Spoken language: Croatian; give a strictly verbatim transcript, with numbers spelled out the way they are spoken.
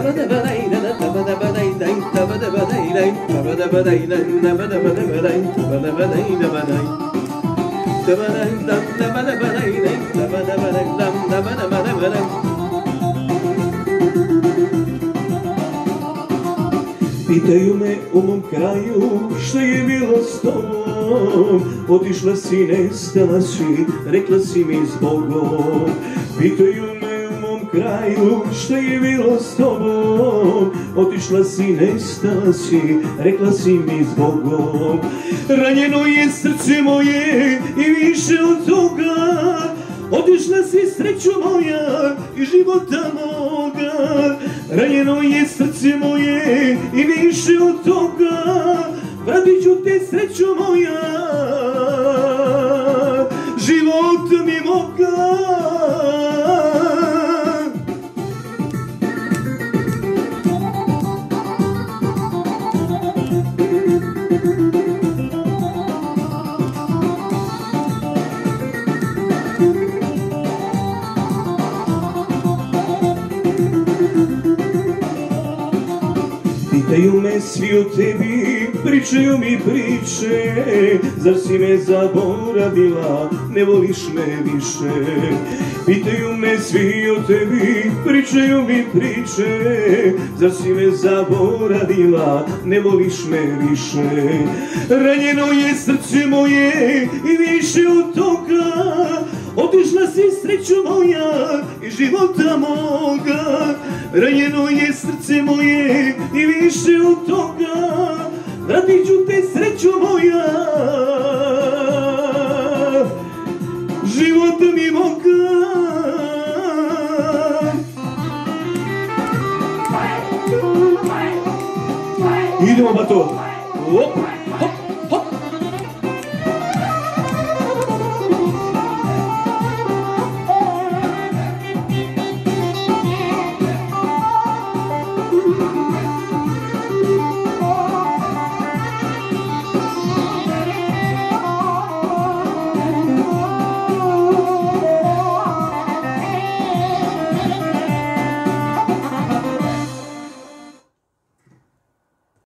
Pitaju me u mom kraju što je bilo s tobom, otišla si, nestala si, rekla si mi zbogom. Pitaju me u mom kraju što je bilo s tobom, otišla si, nestala si, rekla si mi zbogom. Ranjeno je srce moje i više od toga, otišla si, srećo moja, i života moga. Ranjeno je srce moje i više od toga, vratit ću te, srećo moja, život mi moga. Pitaju me svi o tebi, pričaju mi priče, zar si me zaboravila, ne voliš me više. Pitaju me svi o tebi, pričaju mi priče, zar si me zaboravila, ne voliš me više. Ranjeno je srce moje i više od toga, otišla si, srećo moja, i života moga. Ranjeno je srce moje i više od toga, vratit ću te, srećo moja, život mi moga. Idemo, bato. Hop, hop.